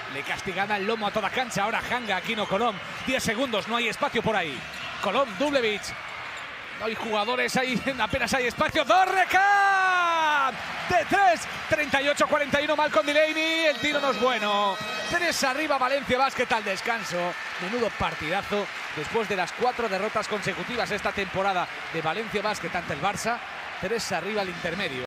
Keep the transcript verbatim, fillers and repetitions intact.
Le castigada el lomo a toda cancha. Ahora Hanga, Aquino, Colom. diez segundos, no hay espacio por ahí. Colom, Dubljevic. No hay jugadores ahí, apenas hay espacio. Dorrecat de tres. treinta y ocho cuarenta y uno, Malcolm Delaney. El tiro no es bueno. tres arriba Valencia Basket al descanso. Menudo partidazo después de las cuatro derrotas consecutivas esta temporada de Valencia Basket ante el Barça. tres arriba al intermedio.